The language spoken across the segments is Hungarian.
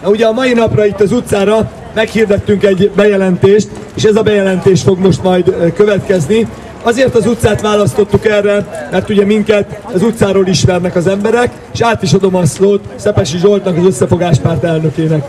Na, ugye a mai napra itt az utcára meghirdettünk egy bejelentést, és ez a bejelentés fog most majd következni. Azért az utcát választottuk erre, mert ugye minket az utcáról ismernek az emberek, és át is adom a szót Szepesi Zsoltnak, az Összefogáspárt elnökének.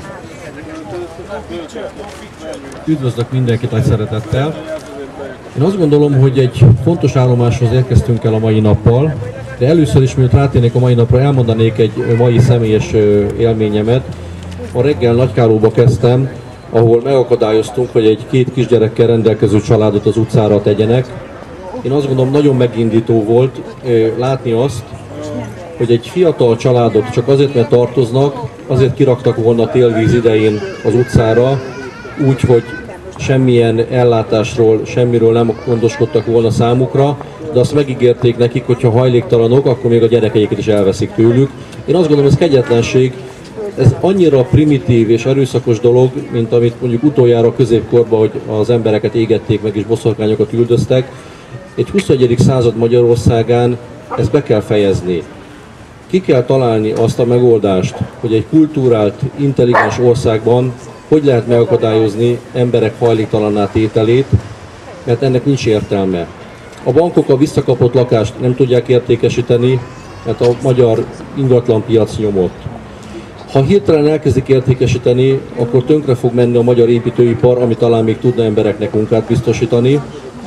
Üdvözlök mindenkit nagy szeretettel! Én azt gondolom, hogy egy fontos állomáshoz érkeztünk el a mai nappal, de először is, mielőtt rátérnék a mai napra, elmondanék egy mai személyes élményemet. A reggel Nagykáróba kezdtem, ahol megakadályoztunk, hogy egy 2 kisgyerekkel rendelkező családot az utcára tegyenek. Én azt gondolom, nagyon megindító volt látni azt, hogy egy fiatal családot csak azért, mert tartoznak, azért kiraktak volna télvíz idején az utcára, úgy, hogy semmilyen ellátásról, semmiről nem gondoskodtak volna számukra, de azt megígérték nekik, hogy ha hajléktalanok, akkor még a gyerekeiket is elveszik tőlük. Én azt gondolom, ez kegyetlenség, ez annyira primitív és erőszakos dolog, mint amit mondjuk utoljára középkorban, hogy az embereket égették meg és boszorkányokat üldöztek. Egy 21. század Magyarországán ezt be kell fejezni. Ki kell találni azt a megoldást, hogy egy kultúrált, intelligens országban hogy lehet megakadályozni emberek hajléktalanná tételét, mert ennek nincs értelme. A bankok a visszakapott lakást nem tudják értékesíteni, mert a magyar ingatlanpiac nyomott. Ha hirtelen elkezdik értékesíteni, akkor tönkre fog menni a magyar építőipar, ami talán még tudna embereknek munkát biztosítani,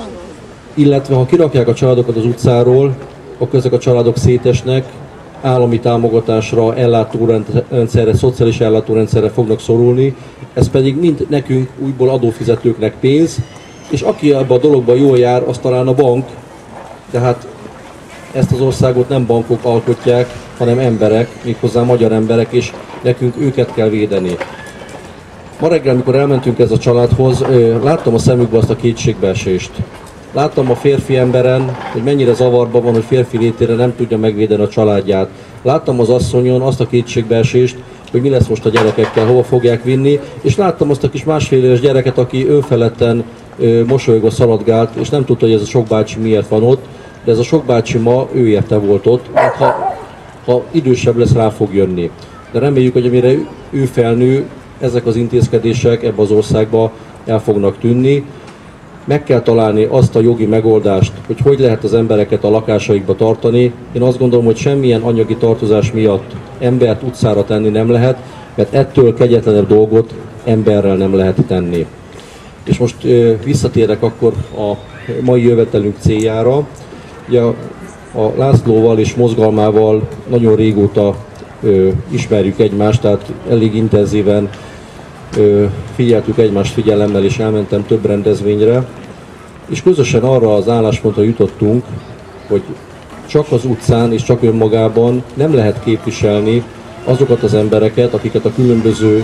illetve ha kirakják a családokat az utcáról, akkor ezek a családok szétesnek, állami támogatásra, ellátórendszerre, szociális ellátórendszerre fognak szorulni, ez pedig mind nekünk, újból adófizetőknek pénz, és aki ebben a dologban jól jár, az talán a bank, tehát ezt az országot nem bankok alkotják, hanem emberek, méghozzá magyar emberek, és nekünk őket kell védeni. Ma reggel, amikor elmentünk ez a családhoz, láttam a szemükbe azt a kétségbeesést. Láttam a férfi emberen, hogy mennyire zavarban van, hogy férfi létére nem tudja megvédeni a családját. Láttam az asszonyon azt a kétségbeesést, hogy mi lesz most a gyerekekkel, hova fogják vinni, és láttam azt a kis másfél éves gyereket, aki önfeledten mosolyogva szaladgált, és nem tudta, hogy ez a sok bácsi miért van ott, de ez a sok bácsi ma ő érte volt ott, mert ha idősebb lesz, rá fog jönni. De reméljük, hogy amire ő felnő, ezek az intézkedések ebbe az országba el fognak tűnni. Meg kell találni azt a jogi megoldást, hogy lehet az embereket a lakásaikba tartani. Én azt gondolom, hogy semmilyen anyagi tartozás miatt embert utcára tenni nem lehet, mert ettől kegyetlenebb dolgot emberrel nem lehet tenni. És most visszatérek akkor a mai jövetelünk céljára. Ugye a Lászlóval és mozgalmával nagyon régóta ismerjük egymást, tehát elég intenzíven figyeltük egymást figyelemmel, és elmentem több rendezvényre, és közösen arra az álláspontra jutottunk, hogy csak az utcán és csak önmagában nem lehet képviselni azokat az embereket, akiket a különböző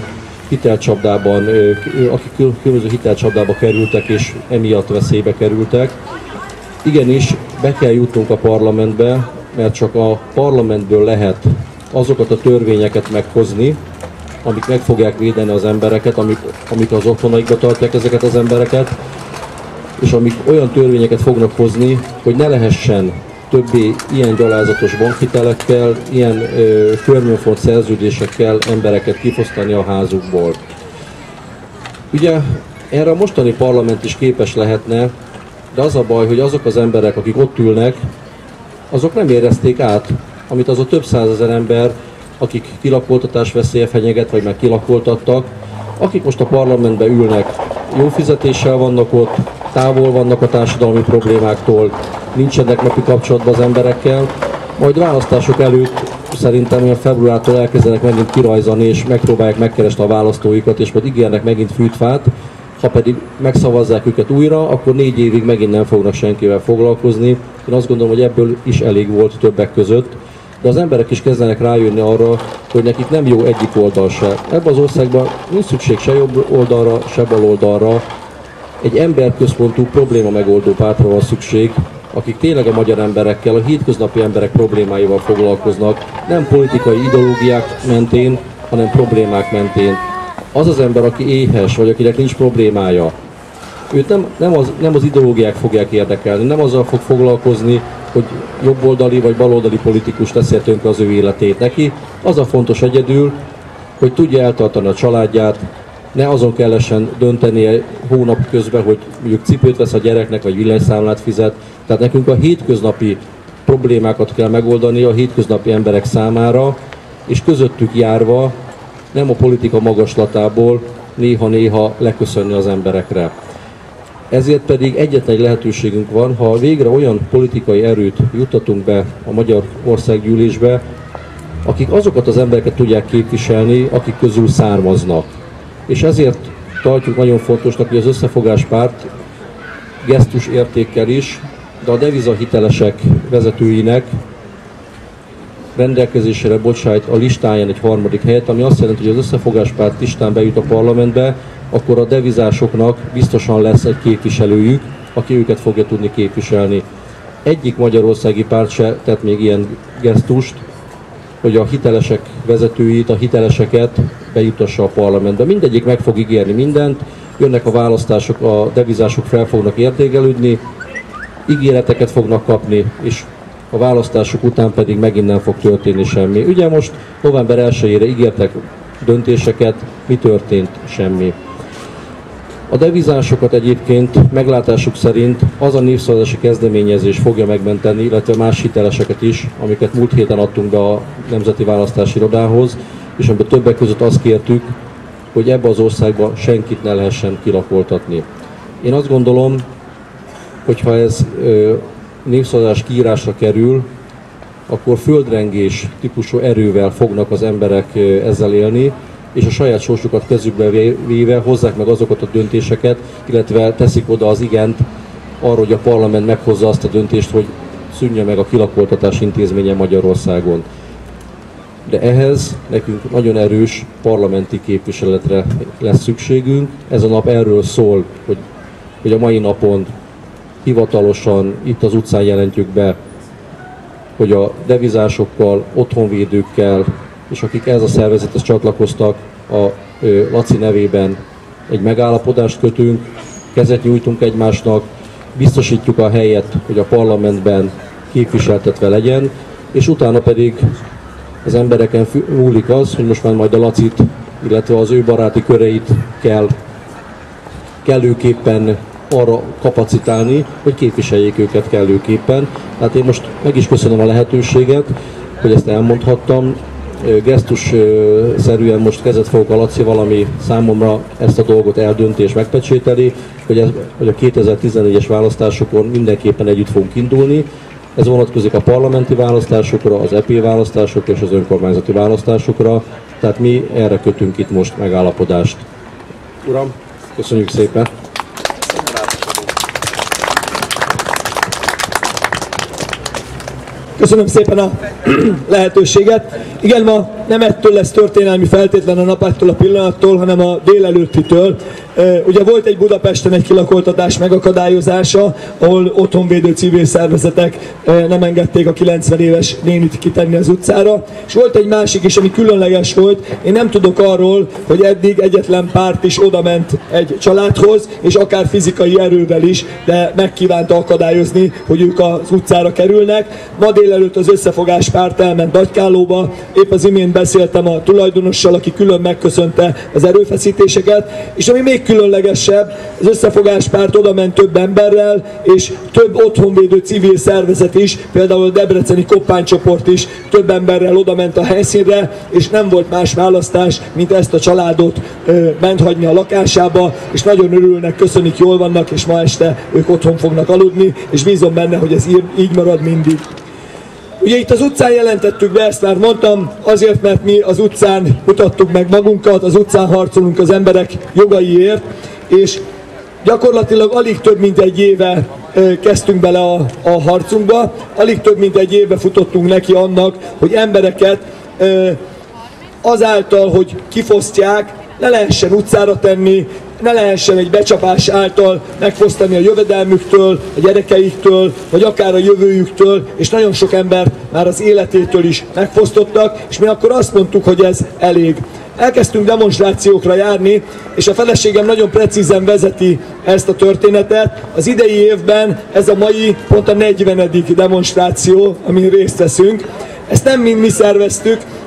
hitelcsapdába kerültek, és emiatt veszélybe kerültek. Igenis, be kell jutnunk a parlamentbe, mert csak a parlamentből lehet azokat a törvényeket meghozni, amik meg fogják védeni az embereket, amik az otthonaikba tartják ezeket az embereket, és amik olyan törvényeket fognak hozni, hogy ne lehessen többé ilyen gyalázatos bankhitelekkel, ilyen körmönfont szerződésekkel embereket kifosztani a házukból. Ugye erre a mostani parlament is képes lehetne, de az a baj, hogy azok az emberek, akik ott ülnek, azok nem érezték át, amit az a több százezer ember, akik kilakoltatás veszélye fenyeget, vagy meg kilakoltattak, akik most a parlamentben ülnek, jó fizetéssel vannak ott, távol vannak a társadalmi problémáktól, nincsenek napi kapcsolatban az emberekkel, majd választások előtt szerintem olyan februártól elkezdenek megint kirajzani, és megpróbálják megkeresni a választóikat, és majd ígérnek megint fűtfát, ha pedig megszavazzák őket újra, akkor 4 évig megint nem fognak senkivel foglalkozni. Én azt gondolom, hogy ebből is elég volt többek között, de az emberek is kezdenek rájönni arra, hogy nekik nem jó egyik oldal se. Ebben az országban nincs szükség se jobb oldalra, se bal oldalra. Egy emberközpontú probléma megoldó pártra van szükség, akik tényleg a magyar emberekkel, a hétköznapi emberek problémáival foglalkoznak, nem politikai ideológiák mentén, hanem problémák mentén. Az az ember, aki éhes, vagy akinek nincs problémája, őt nem az ideológiák fogják érdekelni, nem azzal fog foglalkozni, hogy jobboldali vagy baloldali politikus teszi tönkre az ő életét neki. Az a fontos egyedül, hogy tudja eltartani a családját, ne azon kellesen döntenie hónap közben, hogy mondjuk cipőt vesz a gyereknek, vagy villanyszámlát fizet. Tehát nekünk a hétköznapi problémákat kell megoldani a hétköznapi emberek számára, és közöttük járva, nem a politika magaslatából néha-néha leköszönni az emberekre. Ezért pedig egyetlen lehetőségünk van, ha végre olyan politikai erőt juttatunk be a Magyar Országgyűlésbe, akik azokat az embereket tudják képviselni, akik közül származnak. És ezért tartjuk nagyon fontosnak, hogy az Összefogás Párt gesztus értékkel is, de a devizahitelesek vezetőinek rendelkezésére bocsájt a listáján egy harmadik helyet, ami azt jelenti, hogy az Összefogás Párt listán bejut a parlamentbe, akkor a devizásoknak biztosan lesz egy képviselőjük, aki őket fogja tudni képviselni. Egyik magyarországi párt se tett még ilyen gesztust, hogy a hitelesek vezetőit, a hiteleseket bejutassa a parlamentbe. Mindegyik meg fog ígérni mindent, jönnek a választások, a devizások fel fognak értékelődni, ígéreteket fognak kapni, és a választások után pedig megint nem fog történni semmi. Ugye most november 1-ére ígértek döntéseket, mi történt? Semmi. A devizásokat egyébként meglátásuk szerint az a népszavazási kezdeményezés fogja megmenteni, illetve más hiteleseket is, amiket múlt héten adtunk be a Nemzeti Választási Irodához, és amiben többek között azt kértük, hogy ebbe az országba senkit ne lehessen kilakoltatni. Én azt gondolom, hogy ha ez népszavazás kiírásra kerül, akkor földrengés típusú erővel fognak az emberek ezzel élni, és a saját sorsukat kezükbe véve hozzák meg azokat a döntéseket, illetve teszik oda az igent arra, hogy a parlament meghozza azt a döntést, hogy szűnje meg a kilakoltatás intézménye Magyarországon. De ehhez nekünk nagyon erős parlamenti képviseletre lesz szükségünk. Ez a nap erről szól, hogy a mai napon hivatalosan itt az utcán jelentjük be, hogy a devizásokkal, otthonvédőkkel, és akik ez a szervezethez csatlakoztak, a Laci nevében egy megállapodást kötünk, kezet nyújtunk egymásnak, biztosítjuk a helyet, hogy a parlamentben képviseltetve legyen, és utána pedig az embereken múlik az, hogy most már majd a Lacit, illetve az ő baráti köreit kell kellőképpen arra kapacitálni, hogy képviseljék őket kellőképpen. Tehát én most meg is köszönöm a lehetőséget, hogy ezt elmondhattam. Gesztusszerűen most kezet fogok a Lacival, ami számomra ezt a dolgot eldönti és megpecsételi, hogy a 2014-es választásokon mindenképpen együtt fogunk indulni. Ez vonatkozik a parlamenti választásokra, az EP választásokra és az önkormányzati választásokra, tehát mi erre kötünk itt most megállapodást. Uram, köszönjük szépen! Köszönöm szépen a lehetőséget. Igen, ma nem ettől lesz történelmi feltétlen a nap, ettől a pillanattól, hanem a délelőttitől. Ugye volt egy Budapesten egy kilakoltatás megakadályozása, ahol otthonvédő civil szervezetek nem engedték a 90 éves nénit kitenni az utcára, és volt egy másik is, ami különleges volt. Én nem tudok arról, hogy eddig egyetlen párt is odament egy családhoz, és akár fizikai erővel is, de megkívánta akadályozni, hogy ők az utcára kerülnek. Ma délelőtt az Összefogás Párt elment Nagykállóba, épp az imént beszéltem a tulajdonossal, aki külön megköszönte az erőfeszítéseket, és ami még különlegesebb, az Összefogás Párt odament több emberrel, és több otthonvédő civil szervezet is, például a debreceni koppánycsoport is több emberrel odament a helyszínre, és nem volt más választás, mint ezt a családot bent hagyni a lakásába, és nagyon örülnek, köszönik, jól vannak, és ma este ők otthon fognak aludni, és bízom benne, hogy ez így marad mindig. Ugye itt az utcán jelentettük be, ezt már mondtam, azért, mert mi az utcán mutattuk meg magunkat, az utcán harcolunk az emberek jogaiért, és gyakorlatilag alig több mint egy éve kezdtünk bele a harcunkba, alig több mint egy éve futottunk neki annak, hogy embereket azáltal, hogy kifosztják, ne lehessen utcára tenni, ne lehessen egy becsapás által megfosztani a jövedelmüktől, a gyerekeiktől, vagy akár a jövőjüktől, és nagyon sok embert már az életétől is megfosztottak, és mi akkor azt mondtuk, hogy ez elég. Elkezdtünk demonstrációkra járni, és a feleségem nagyon precízen vezeti ezt a történetet. Az idei évben ez a mai pont a 40. demonstráció, amin részt veszünk. Ezt nem mind mi szerveztük,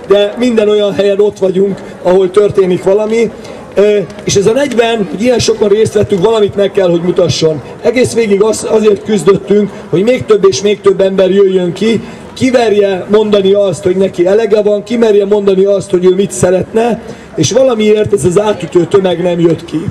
de minden olyan helyen ott vagyunk, ahol történik valami. És ez a 40, hogy ilyen sokan részt vettünk, valamit meg kell, hogy mutasson. Egész végig azért küzdöttünk, hogy még több és még több ember jöjjön ki, kimerje mondani azt, hogy neki elege van, kimerje mondani azt, hogy ő mit szeretne, és valamiért ez az átütő tömeg nem jött ki.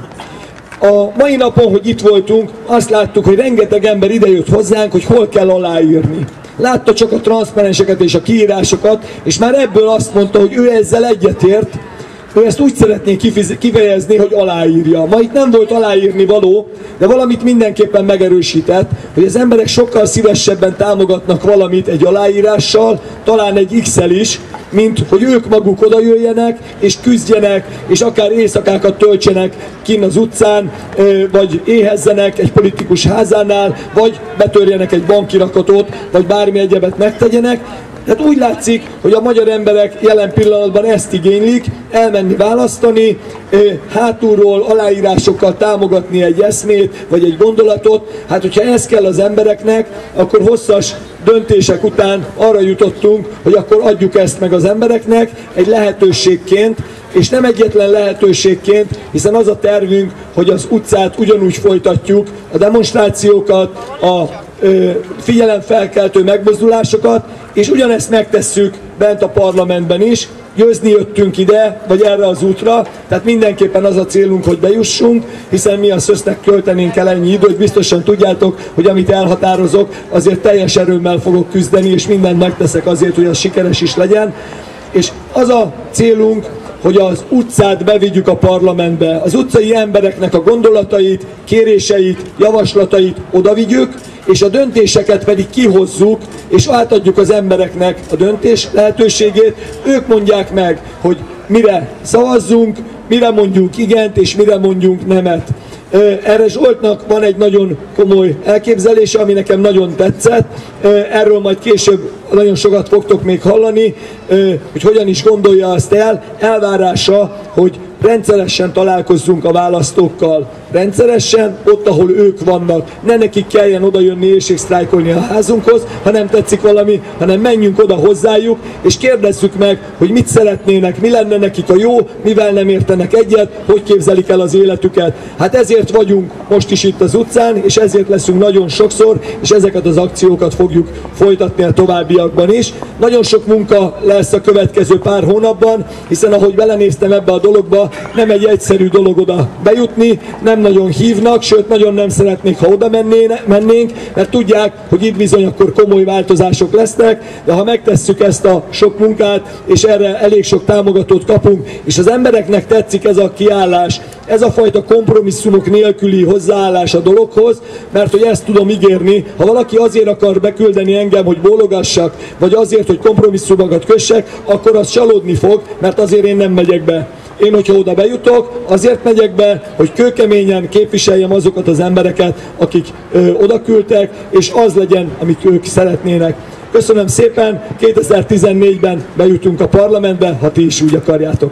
A mai napon, hogy itt voltunk, azt láttuk, hogy rengeteg ember idejött hozzánk, hogy hol kell aláírni. Látta csak a transzparenseket és a kiírásokat, és már ebből azt mondta, hogy ő ezzel egyetért, ő ezt úgy szeretné kifejezni, hogy aláírja. Ma itt nem volt aláírni való, de valamit mindenképpen megerősített, hogy az emberek sokkal szívesebben támogatnak valamit egy aláírással, talán egy X-el is, mint hogy ők maguk odajöjjenek, és küzdjenek, és akár éjszakákat töltsenek kinn az utcán, vagy éhezzenek egy politikus házánál, vagy betörjenek egy bankirakatot, vagy bármi egyebet megtegyenek. Tehát úgy látszik, hogy a magyar emberek jelen pillanatban ezt igénylik, elmenni választani, hátulról aláírásokkal támogatni egy eszmét, vagy egy gondolatot. Hát, hogyha ez kell az embereknek, akkor hosszas döntések után arra jutottunk, hogy akkor adjuk ezt meg az embereknek egy lehetőségként, és nem egyetlen lehetőségként, hiszen az a tervünk, hogy az utcát ugyanúgy folytatjuk, a demonstrációkat, a figyelemfelkeltő megmozdulásokat, és ugyanezt megtesszük bent a parlamentben is. Győzni jöttünk ide, vagy erre az útra, tehát mindenképpen az a célunk, hogy bejussunk, hiszen mi a SZÖSZ-nek költenénk el ennyi időt, biztosan tudjátok, hogy amit elhatározok, azért teljes erőmmel fogok küzdeni, és mindent megteszek azért, hogy az sikeres is legyen. És az a célunk, hogy az utcát bevigyük a parlamentbe, az utcai embereknek a gondolatait, kéréseit, javaslatait odavigyük, és a döntéseket pedig kihozzuk, és átadjuk az embereknek a döntés lehetőségét. Ők mondják meg, hogy mire szavazzunk, mire mondjunk igent, és mire mondjunk nemet. Erre Zsoltnak van egy nagyon komoly elképzelése, ami nekem nagyon tetszett. Erről majd később nagyon sokat fogtok még hallani, hogy hogyan is gondolja azt el. Elvárása, hogy rendszeresen találkozzunk a választókkal. Rendszeresen, ott, ahol ők vannak. Ne nekik kelljen oda jönni éjségsztrájkolni a házunkhoz, ha nem tetszik valami, hanem menjünk oda hozzájuk, és kérdezzük meg, hogy mit szeretnének, mi lenne nekik a jó, mivel nem értenek egyet, hogy képzelik el az életüket. Hát ezért vagyunk most is itt az utcán, és ezért leszünk nagyon sokszor, és ezeket az akciókat fogjuk folytatni a továbbiakban is. Nagyon sok munka lesz a következő pár hónapban, hiszen ahogy belenéztem ebbe a dologba, nem egy egyszerű dolog oda bejutni, nem nagyon hívnak, sőt nagyon nem szeretnék, ha oda mennénk, mert tudják, hogy itt bizony akkor komoly változások lesznek, de ha megtesszük ezt a sok munkát, és erre elég sok támogatót kapunk, és az embereknek tetszik ez a kiállás, ez a fajta kompromisszumok nélküli hozzáállás a dologhoz, mert hogy ezt tudom ígérni, ha valaki azért akar beküldeni engem, hogy bólogassak, vagy azért, hogy kompromisszumokat kössek, akkor az csalódni fog, mert azért én nem megyek be. Én, hogyha oda bejutok, azért megyek be, hogy kőkeményen képviseljem azokat az embereket, akik oda küldtek, és az legyen, amit ők szeretnének. Köszönöm szépen, 2014-ben bejutunk a parlamentbe, ha ti is úgy akarjátok.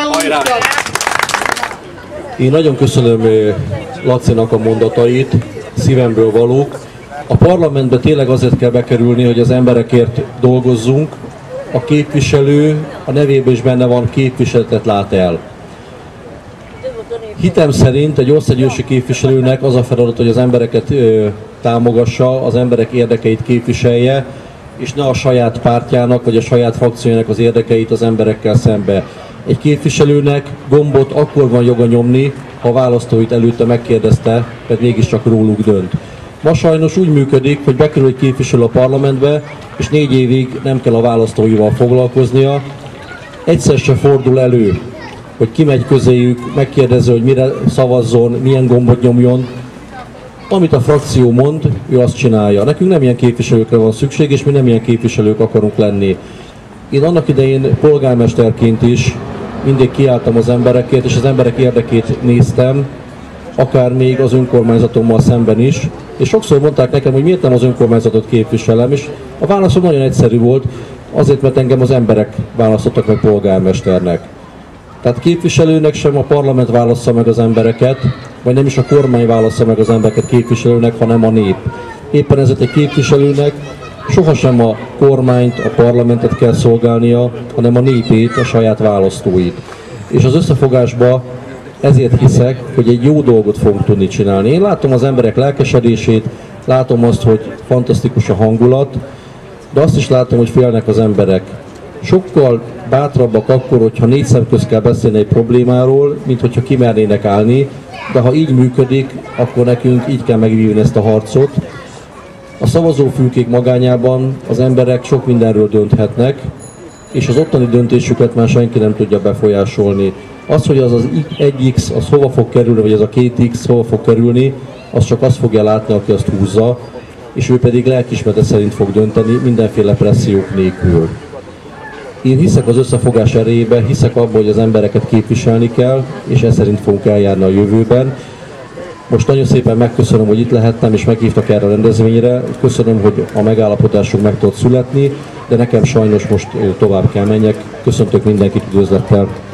Én nagyon köszönöm Lacinak a mondatait, szívemből valók. A parlamentbe tényleg azért kell bekerülni, hogy az emberekért dolgozzunk. A képviselő, a nevében is benne van, képviseletet lát el. Hitem szerint egy országgyűlési képviselőnek az a feladat, hogy az embereket támogassa, az emberek érdekeit képviselje, és ne a saját pártjának vagy a saját frakciójának az érdekeit az emberekkel szembe. Egy képviselőnek gombot akkor van joga nyomni, ha a választóit előtte megkérdezte, mert mégiscsak róluk dönt. Ma sajnos úgy működik, hogy bekerül egy képviselő a parlamentbe, és 4 évig nem kell a választóival foglalkoznia. Egyszer se fordul elő, hogy kimegy közéjük, megkérdezze, hogy mire szavazzon, milyen gombot nyomjon. Amit a frakció mond, ő azt csinálja. Nekünk nem ilyen képviselőkre van szükség, és mi nem ilyen képviselők akarunk lenni. Én annak idején polgármesterként is mindig kiálltam az emberekért, és az emberek érdekét néztem, akár még az önkormányzatommal szemben is, és sokszor mondták nekem, hogy miért nem az önkormányzatot képviselem, és a válaszom nagyon egyszerű volt, azért, mert engem az emberek választottak meg polgármesternek. Tehát képviselőnek sem a parlament válassza meg az embereket, vagy nem is a kormány válassza meg az embereket képviselőnek, hanem a nép. Éppen ezért egy képviselőnek sohasem a kormányt, a parlamentet kell szolgálnia, hanem a népét, a saját választóit. És az összefogásba ezért hiszek, hogy egy jó dolgot fogunk tudni csinálni. Én látom az emberek lelkesedését, látom azt, hogy fantasztikus a hangulat, de azt is látom, hogy félnek az emberek. Sokkal bátrabbak akkor, hogyha négy szem közt kell beszélni egy problémáról, mint hogyha kimernének állni, de ha így működik, akkor nekünk így kell megvívni ezt a harcot. A szavazófülkék magányában az emberek sok mindenről dönthetnek, és az ottani döntésüket már senki nem tudja befolyásolni. Az, hogy az 1x, az hova fog kerülni, vagy az a 2x hova fog kerülni, az csak azt fogja látni, aki azt húzza, és ő pedig lelkiismerete szerint fog dönteni, mindenféle pressziók nélkül. Én hiszek az összefogás erejébe, hiszek abban, hogy az embereket képviselni kell, és ez szerint fogunk eljárni a jövőben. Most nagyon szépen megköszönöm, hogy itt lehettem, és meghívtak erre a rendezvényre. Köszönöm, hogy a megállapodásunk meg tudott születni, de nekem sajnos most tovább kell menjek. Köszöntök mindenkit, üdvözlettel!